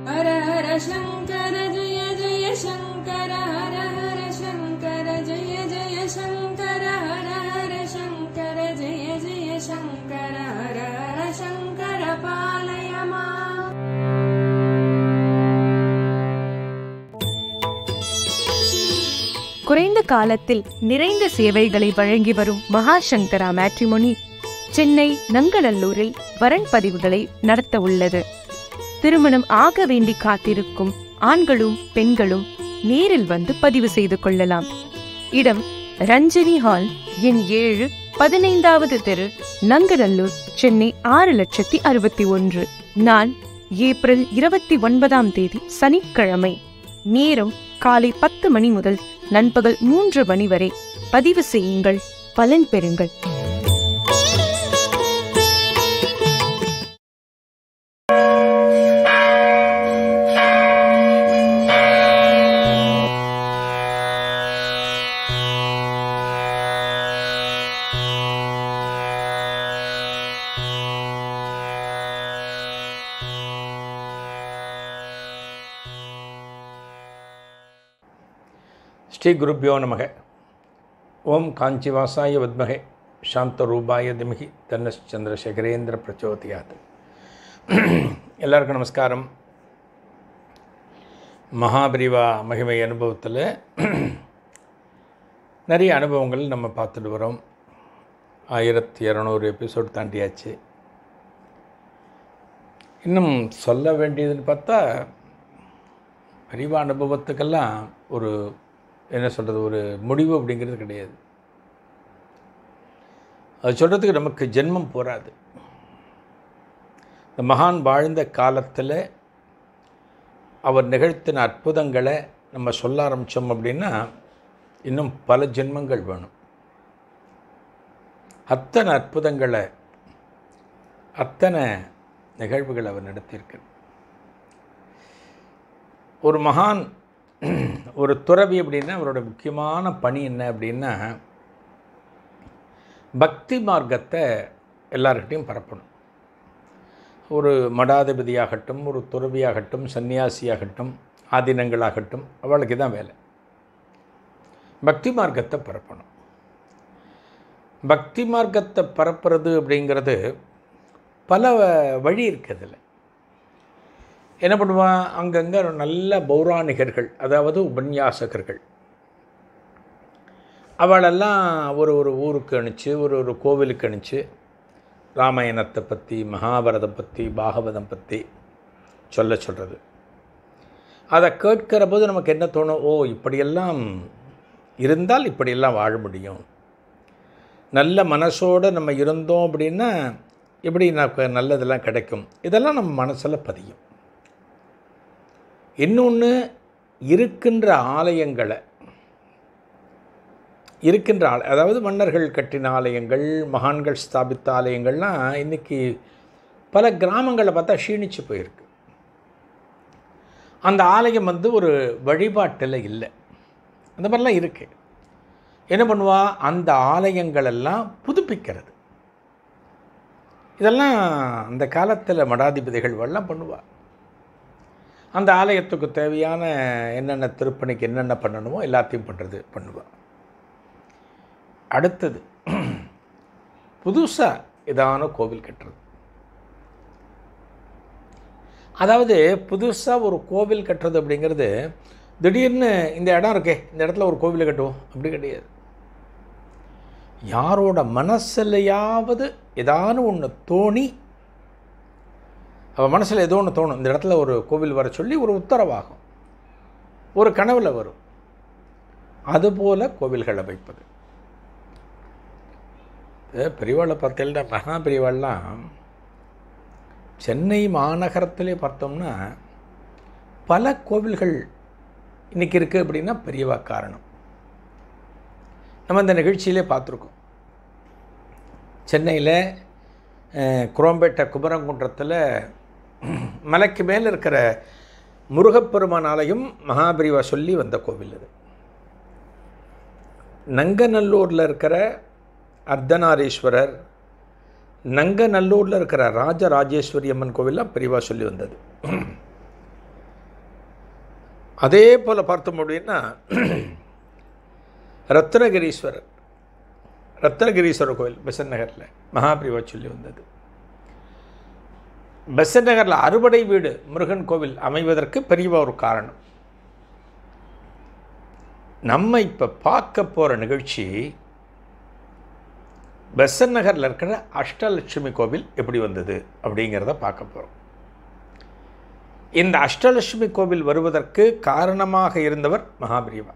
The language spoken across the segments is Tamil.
ஹர ஹர சங்கர ஜெய ஜெய சங்கர ஹர ஹர சங்கர ஜெய ஜெய சங்கர ஹர ஹர சங்கர ஜெய ஜெய சங்கர ஹர ஹர சங்கர பாலயமா. குறைந்த காலத்தில் நிறைந்த சேவைகளை வழங்கி வரும் மகாசங்கரா மேட்ரிமோனி சென்னை நங்கநல்லூரில் வரன் பதிவுகளை நடத்த உள்ளது. திருமணம் ஆக வேண்டி காத்திருக்கும் ஆண்களும் பெண்களும் நேரில் வந்து பதிவு செய்து கொள்ளலாம். இடம் ரஞ்சனி ஹால், எண் 7, 15வது தெரு, நங்கநல்லூர், சென்னை 6,61,000. நாள் ஏப்ரல் 29ஆம் தேதி சனிக்கிழமை. நேரம் காலை 10 மணி முதல் நண்பகல் 3 மணி வரை. பதிவு செய்யுங்கள், பலன் பெறுங்கள். ஸ்ரீ குருப்யோ நமக. ஓம் காஞ்சிவாசாய வித்மகே சாந்தரூபாய திமகி தன்னச்சந்திரசேகரேந்திர பிரச்சோதயாத். எல்லாருக்கும் நமஸ்காரம். மகாபிரிவா மகிமை அனுபவத்தில் நிறைய அனுபவங்கள் நம்ம பார்த்துட்டு வரோம். 1200 எபிசோட் தாண்டியாச்சு. இன்னும் சொல்ல வேண்டியதுன்னு பார்த்தா பிரிவா அனுபவத்துக்கெல்லாம் ஒரு என்ன சொல்கிறது, ஒரு முடிவு அப்படிங்கிறது கிடையாது. அது சொல்கிறதுக்கு நமக்கு ஜென்மம் போராது. இந்த மகான் வாழ்ந்த காலத்தில் அவர் நிகழ்த்தின அற்புதங்களை நம்ம சொல்ல ஆரம்பித்தோம் அப்படின்னா இன்னும் பல ஜென்மங்கள் வேணும். அத்தனை அற்புதங்களை, அத்தனை நிகழ்வுகள் அவர் நடத்தியிருக்கிறார். ஒரு மகான், ஒரு துறவி அப்படின்னா அவரோட முக்கியமான பணி என்ன அப்படின்னா பக்தி மார்க்கத்தை எல்லார்கிட்டையும் பரப்பணும். ஒரு மடாதிபதியாகட்டும், ஒரு துறவியாகட்டும், சன்னியாசியாகட்டும், ஆதீனங்களாகட்டும், அவளுக்கு தான் வேலை. பக்தி மார்க்கத்தை பரப்பணும். பக்தி மார்க்கத்தை பரப்புறது அப்படிங்கிறது பல வழி இருக்குதில்ல. என்ன பண்ணுவான், அங்கங்கே நல்ல பௌராணிகர்கள், அதாவது உபன்யாசகர்கள், அவளெல்லாம் ஒரு ஊருக்கு அனுப்பிச்சு, ஒரு கோவிலுக்கு அனுப்பிச்சு ராமாயணத்தை பற்றி, மகாபாரதம் பற்றி, பாகவதம் பற்றி சொல்கிறது. அதை கேட்கிற போது நமக்கு என்ன தோணும், ஓ இப்படியெல்லாம் இருந்தால் இப்படியெல்லாம் வாழ முடியும், நல்ல மனசோடு நம்ம இருந்தோம் அப்படின்னா எப்படி நமக்கு நல்லதெல்லாம் கிடைக்கும், இதெல்லாம் நம்ம மனசில் பதியும். இன்னொன்று, இருக்கின்ற ஆலயங்களை, அதாவது மன்னர்கள் கட்டின ஆலயங்கள், மகான்கள் ஸ்தாபித்த ஆலயங்கள்லாம் இன்றைக்கி பல கிராமங்களில் பார்த்தா க்ஷீணிச்சு போயிருக்கு. அந்த ஆலயம் ஒரு வழிபாட்டில் இல்லை. அந்த மாதிரிலாம் இருக்குது. என்ன பண்ணுவா, அந்த ஆலயங்களெல்லாம் புதுப்பிக்கிறது. இதெல்லாம் அந்த காலத்தில் மடாதிபதிகள் எல்லாம் பண்ணுவாள். அந்த ஆலயத்துக்கு தேவையான என்னென்ன திருப்பணிக்கு என்னென்ன பண்ணணுமோ எல்லாத்தையும் பண்ணுவாள். அடுத்தது புதுசாக ஏதான கோவில் கட்டுறது. அதாவது புதுசாக ஒரு கோவில் கட்டுறது அப்படிங்கிறது திடீர்னு இந்த இடம் இருக்கே, இந்த இடத்துல ஒரு கோவிலை கட்டுவோம் அப்படி கிடையாது. யாரோட மனசுலையாவது ஏதானு ஒன்று தோணி, அவள் மனசில் ஏதோ ஒன்று தோணும், இந்த இடத்துல ஒரு கோவில் வர சொல்லி ஒரு உத்தரவாகும், ஒரு கனவில் வரும். அதுபோல் கோவில்களை வைப்பது. பெரியவாளை பார்த்தீங்கன்னா, மகா பெரியவாள்லாம் சென்னை மாநகரத்திலே பார்த்தோம்னா பல கோவில்கள் இன்றைக்கி இருக்குது அப்படின்னா பெரியவா காரணம். நம்ம இந்த நிகழ்ச்சியிலே பார்த்துருக்கோம். சென்னையில் குரோம்பேட்டை குமரங்குன்றத்தில் மலைக்கு மேலே இருக்கிற முருகப்பெருமான் ஆலயம் மகாபிரிவா சொல்லி வந்த கோவில் அது. நங்கநல்லூரில் இருக்கிற அர்த்தநாரீஸ்வரர், நங்கநல்லூரில் இருக்கிற ராஜராஜேஸ்வரி அம்மன் கோவில்லாம் பெரியவா சொல்லி வந்தது. அதே போல் பார்த்தோம் அப்படின்னா ரத்னகிரீஸ்வரர் கோயில் பெசன்ட் நகரில் மகாபிரிவா சொல்லி வந்தது. பெசன்ட் நகரில் அறுபடை வீடு முருகன் கோவில் அமைவதற்கு பெரிய ஒரு காரணம். நம்ம இப்போ பார்க்க போகிற நிகழ்ச்சி பெசன்ட் நகரில் இருக்கிற அஷ்டலட்சுமி கோவில் எப்படி வந்தது அப்படிங்கிறத பார்க்க போகிறோம். இந்த அஷ்டலட்சுமி கோவில் வருவதற்கு காரணமாக இருந்தவர் மகாபிரிவா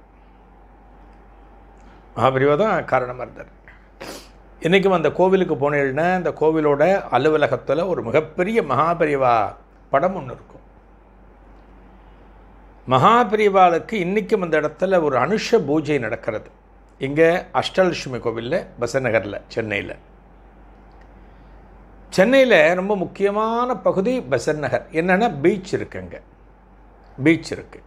தான் காரணமாக இருந்தார். இன்றைக்கும் அந்த கோவிலுக்கு போனீங்கன்னா அந்த கோவிலோட அலுவலகத்தில் ஒரு மிகப்பெரிய மகாபிரிவா படம் ஒன்று இருக்கும். மகாபிரிவாளுக்கு இன்றைக்கும் அந்த இடத்துல ஒரு அனுஷ பூஜை நடக்கிறது. இங்கே அஷ்டலட்சுமி கோவிலில் பெசன்ட் நகரில் சென்னையில் ரொம்ப முக்கியமான பகுதி பெசன்ட் நகர். என்னென்னா பீச் இருக்குது, அங்கே பீச் இருக்குது.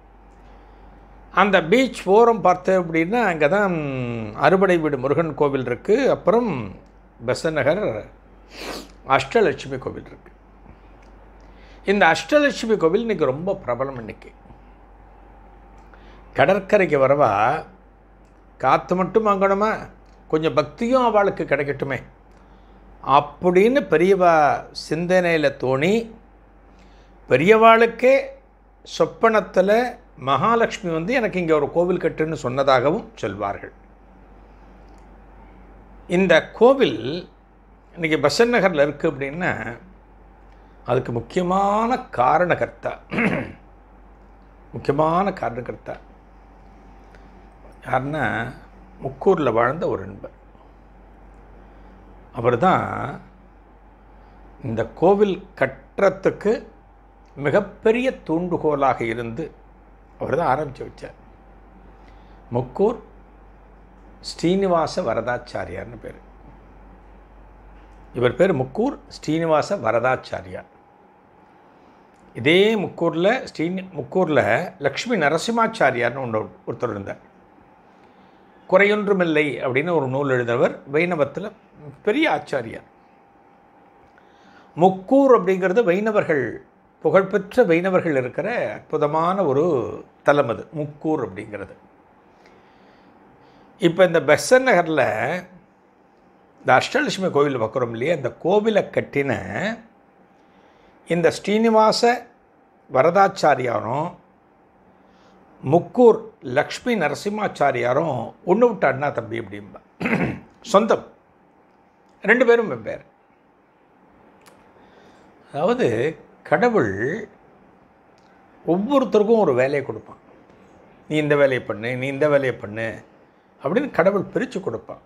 அந்த பீச் ஓரம் பார்த்தேன் அப்படின்னா அங்கே தான் அறுபடை வீடு முருகன் கோவில் இருக்குது. அப்புறம் பெசன்ட் நகர் அஷ்டலட்சுமி கோவில் இருக்குது. இந்த அஷ்டலட்சுமி கோவில் இன்றைக்கி ரொம்ப பிரபலம். இன்றைக்கி கடற்கரைக்கு வரவா காற்று மட்டும் வாங்கணுமா, கொஞ்சம் பக்தியும் அவளுக்கு கிடைக்கட்டுமே அப்படின்னு பெரியவா சிந்தனையில் தோணி பெரியவாளுக்கே சொப்பனத்தில் மகாலட்சுமி வந்து எனக்கு இங்கே ஒரு கோவில் கட்டுன்னு சொன்னதாகவும் சொல்வார்கள். இந்த கோவில் இன்றைக்கி பெசன்ட் நகரில் இருக்குது அப்படின்னா அதுக்கு முக்கியமான காரணகர்த்தா யாருன்னா முக்கூரில் வாழ்ந்த ஒரு நண்பர். அவர் தான் இந்த கோவில் கட்டுறதுக்கு மிகப்பெரிய தூண்டுகோலாக இருந்து அவர் தான் ஆரம்பித்து வச்சார். முக்கூர் ஸ்ரீனிவாச வரதாச்சாரியார்னு பேர். இவர் பேர் முக்கூர் ஸ்ரீனிவாச வரதாச்சாரியார். இதே முக்கூரில் லக்ஷ்மி நரசிம்மாச்சாரியார்னு ஒருத்தர் இருந்தார். குறையொன்றுமில்லை அப்படின்னு ஒரு நூல் எழுதினவர், வைணவத்தில் பெரிய ஆச்சாரியார். முக்கூர் அப்படிங்கிறது வைணவர்கள், புகழ்பெற்ற வைணவர்கள் இருக்கிற அற்புதமான ஒரு தலம் அது முக்கூர் அப்படிங்கிறது. இப்போ இந்த பெசன்ட் நகரில் இந்த அஷ்டலட்சுமி கோவில் பார்க்குறோம் இல்லையா, இந்த கோவிலை கட்டின இந்த ஸ்ரீனிவாச வரதாச்சாரியாரும் முக்கூர் லக்ஷ்மி நரசிம்மாச்சாரியாரும் ஒன்று விட்ட அண்ணா தம்பி அப்படிம்பா, சொந்தம், ரெண்டு பேரும் வெவ்வேறு. அதாவது கடவுள் ஒவ்வொருத்தருக்கும் ஒரு வேலையை கொடுப்பான். நீ இந்த வேலையை பண்ணு, நீ இந்த வேலையை பண்ணு அப்படின்னு கடவுள் பிரித்து கொடுப்பான்.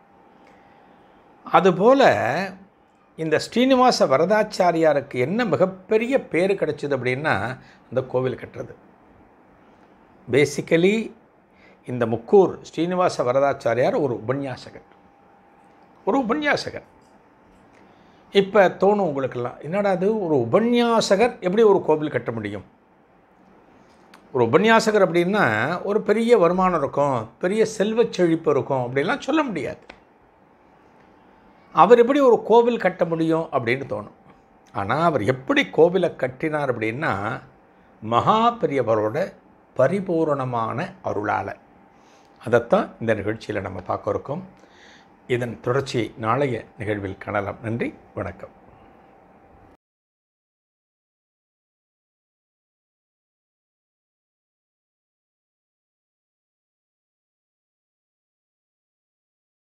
அதுபோல் இந்த ஸ்ரீனிவாச வரதாச்சாரியாருக்கு என்ன மிகப்பெரிய பேர் கிடைச்சிது அப்படின்னா இந்த கோவில் கட்டுறது. பேசிக்கலி இந்த முக்கூர் ஸ்ரீனிவாச வரதாச்சாரியார் ஒரு உபன்யாசகர். இப்போ தோணும் உங்களுக்கெல்லாம், என்னடா அது ஒரு உபன்யாசகர் எப்படி ஒரு கோவில் கட்ட முடியும்? ஒரு உபன்யாசகர் அப்படின்னா ஒரு பெரிய வருமானம் இருக்கும், பெரிய செல்வச் செழிப்பு இருக்கும் அப்படின்லாம் சொல்ல முடியாது. அவர் எப்படி ஒரு கோவில் கட்ட முடியும் அப்படின்னு தோணும். ஆனால் அவர் எப்படி கோவிலை கட்டினார் அப்படின்னா மகா பெரியவரோட பரிபூரணமான அருளால். அதைத்தான் இந்த நிகழ்ச்சியில் நம்ம பார்க்க இருக்கோம். இதன் தொடர்ச்சியை நாளைய நிகழ்வில் காணலாம். நன்றி, வணக்கம்.